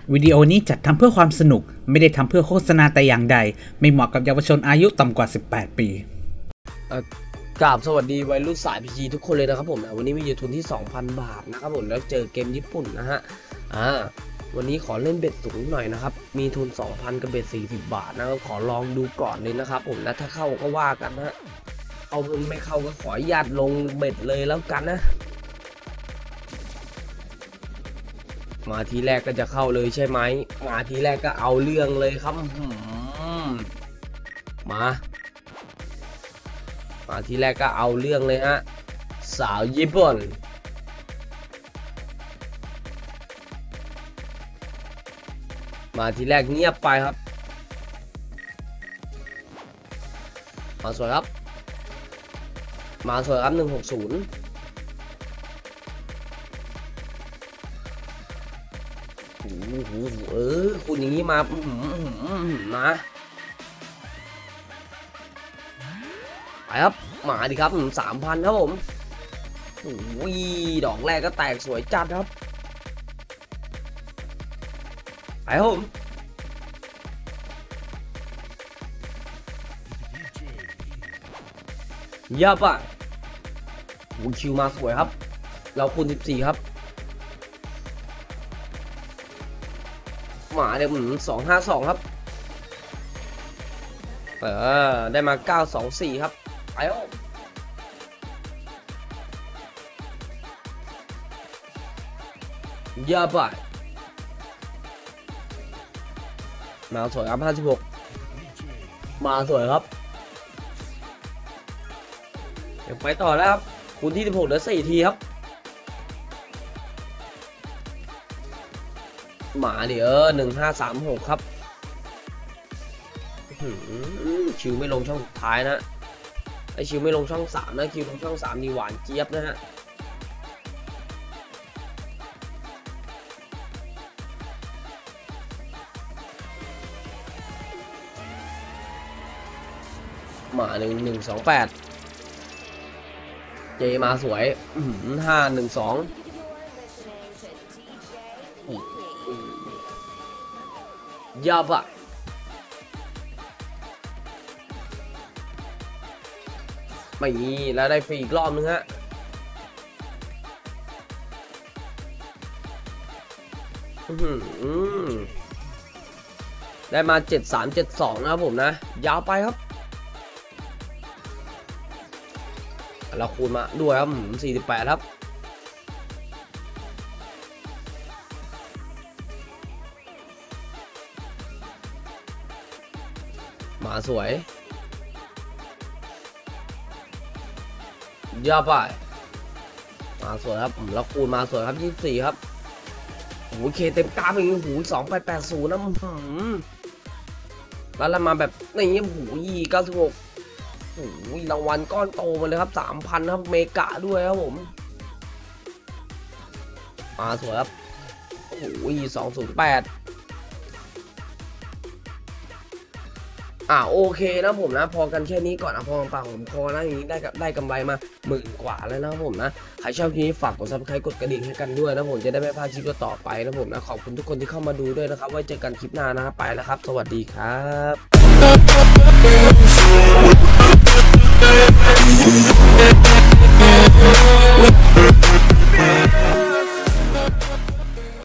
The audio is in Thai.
วิดีโอนี้จัดทำเพื่อความสนุกไม่ได้ทำเพื่อโฆษณาแต่อย่างใดไม่เหมาะกับเยาวชนอายุต่ำกว่า18 ปีกราบสวัสดีวัยรุ่นสาย PG ทุกคนเลยนะครับผมวันนี้มีอยู่ทุนที่ 2,000 บาทนะครับผมแล้วเจอเกมญี่ปุ่นนะฮะวันนี้ขอเล่นเบ็ดสูงหน่อยนะครับมีทุน 2,000 กับเบ็ด40 บาทนะครับขอลองดูก่อนเลยนะครับผมแล้วถ้าเข้าก็ว่ากันนะเอาเพิ่งไม่เข้าก็ขอญาตลงเบ็ดเลยแล้วกันนะมาทีแรกก็จะเข้าเลยใช่ไหมมาทีแรกก็เอาเรื่องเลยครับมาทีแรกก็เอาเรื่องเลยฮะสาวญี่ปุ่นมาทีแรกเงียบไปครับมาสวยครับ160คุณอย่างนี้มาไปครับมาดิครับ3,000ครับผมดอกแรกก็แตกสวยจัดครับไปครับผมยับอ่ะคิวมาสวยครับเราคูณ14ครับมาเดี๋ยว252ครับได้มา924ครับไปแล้วเยอะไปมาสวยครับ56มาสวยครับเดี๋ยวไปต่อแล้วครับคูณที่16เหลือ4ทีครับหมาเดี๋ยว1536ครับชิวไม่ลงช่องสุดท้ายนะไอชิวไม่ลงช่อง3นะคิวลงช่อง3นี่หวานเจี๊ยบนะฮะหมา1128เจมาสวย512ยับอะไม่มีแล้วได้ฟรีอีกรอบนึงฮะได้มา7372นะครับผมนะยาวไปครับเราคูณมาด้วยครับ48ครับมาสวยย่าไปมาสวยครับแล้วคูณมาสวยครับ24ครับเคเต็มกราฟอย่างนี้2880นะแล้วมาแบบนี้96รางวัลก้อนโตมาเลยครับ 3,000 ครับเมกะด้วยครับผมมาสวยครับ208โอเคนะผมนะพอกันแค่นี้ก่อนนะพอปากผมคอนะอย่างนี้ได้กำไรมา10,000 กว่าแล้วนะผมนะใครชอบคลิปนี้ฝากกด Subscribe กดกระดิ่งให้กันด้วยนะผมจะได้ไม่พลาดคลิปต่อไปนะผมนะขอบคุณทุกคนที่เข้ามาดูด้วยนะครับไว้เจอกันคลิปหน้านะครับไปแล้วครับสวัสดีครับ